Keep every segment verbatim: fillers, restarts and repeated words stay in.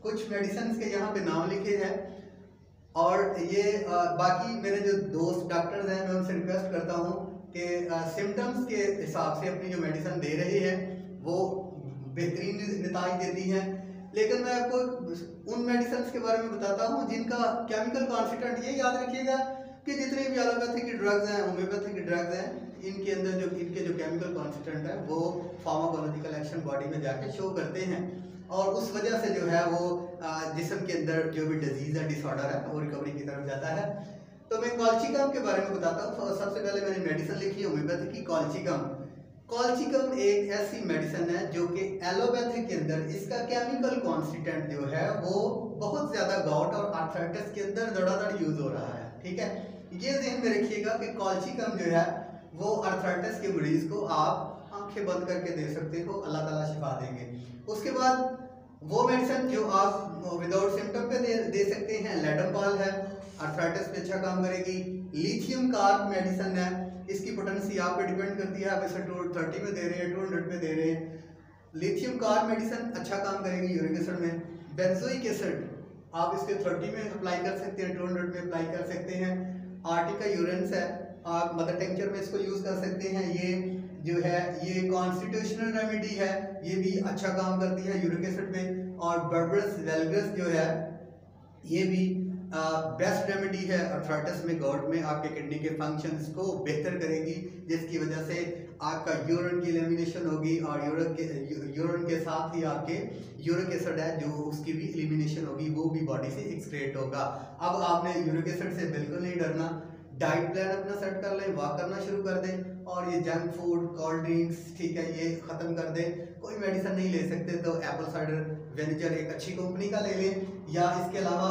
कुछ मेडिसिन के यहाँ पे नाम लिखे हैं और ये आ, बाकी मेरे जो दोस्त डॉक्टर्स हैं मैं उनसे रिक्वेस्ट करता हूँ कि सिम्टम्स के हिसाब से अपनी जो मेडिसिन दे रहे हैं वो बेहतरीन नतीजे देती हैं। लेकिन मैं आपको उन मेडिसिन के बारे में बताता हूँ जिनका केमिकल कॉन्स्टिट्यूएंट, ये याद रखिएगा कि जितने भी एलोपैथिक की ड्रग्स हैं, होम्योपैथिक की ड्रग्स हैं, इनके अंदर जो इनके जो केमिकल कॉन्स्टिट्यूएंट है वो फार्माकोलॉजिकल एक्शन बॉडी में जाके शो करते हैं और उस वजह से जो है वो जिस्म के अंदर जो भी डिजीज़ है, डिसऑर्डर है, वो रिकवरी की तरफ जाता है। तो मैं कॉल्चिकम के बारे में बताता हूँ। सबसे पहले मैंने मेडिसिन लिखी है होम्योपैथिक की कॉल्चिकम। कॉल्चिकम एक ऐसी मेडिसिन है जो कि एलोपैथिक के अंदर इसका केमिकल कॉन्स्टिट्यूएंट जो है वो बहुत ज़्यादा गाउट और आर्थराइटिस के अंदर धड़ाधड़ यूज़ हो रहा है। ठीक है, ये ध्यान में रखिएगा कि कॉल्चिकम जो है वो आर्थराइटिस के मरीज को आप आंखें बंद करके दे सकते हो, अल्लाह ताला शिफा देंगे। उसके बाद वो मेडिसिन जो आप विदाउट सिम्टम पे दे, दे सकते हैं, लेडमपाल है, आर्थराइटिस पे अच्छा काम करेगी। लिथियम कार्ब मेडिसिन है, इसकी पोटेंसी आप पे डिपेंड करती है, आप इसे टू थर्टी में दे रहे हैं, टू हंड्रेड में दे रहे हैं। लिथियम कार्ब मेडिसिन अच्छा काम करेगी यूरिक एसिड में। बेंजोइक एसिड आप इसके थर्टी में अप्लाई कर सकते हैं, टू हंड्रेड में अप्लाई कर सकते हैं। आर्टिका यूरेंस है, आप मदर टेंचर में इसको यूज़ कर सकते हैं। ये जो है ये कॉन्स्टिट्यूशनल रेमेडी है, ये भी अच्छा काम करती है यूरिक एसिड में। और बर्बरस वेलगस जो है ये भी बेस्ट रेमेडी है आर्थराइटिस में, गाउट में, आपके किडनी के फंक्शंस को बेहतर करेगी, जिसकी वजह से आपका यूरिन की एलिमिनेशन होगी और यूरिन के यूरिन के साथ ही आपके यूरिक एसिड है जो उसकी भी एलिमिनेशन होगी, वो भी बॉडी से एक्सक्रेट होगा। अब आपने यूरिक एसिड से बिल्कुल नहीं डरना, डाइट प्लान अपना सेट कर लें, वॉक करना शुरू कर दें और ये जंक फूड, कोल्ड ड्रिंक्स, ठीक है, ये ख़त्म कर दें। कोई मेडिसिन नहीं ले सकते तो एप्पल साइडर विनेगर एक अच्छी कंपनी का ले लें, या इसके अलावा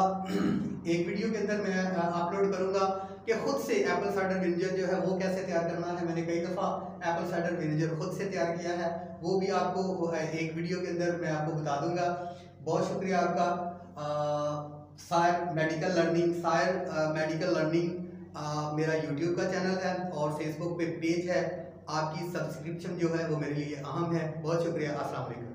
एक वीडियो के अंदर मैं अपलोड करूंगा कि खुद से एप्पल साइडर विनेगर जो है वो कैसे तैयार करना है। मैंने कई दफ़ा एप्पल साइडर विनेगर खुद से तैयार किया है, वो भी आपको एक वीडियो के अंदर मैं आपको बता दूंगा। बहुत शुक्रिया आपका। सायर मेडिकल लर्निंग, सायर मेडिकल लर्निंग आ, मेरा यूट्यूब का चैनल है और फेसबुक पे पेज है। आपकी सब्सक्रिप्शन जो है वो मेरे लिए अहम है। बहुत शुक्रिया। अस्सलाम वालेकुम।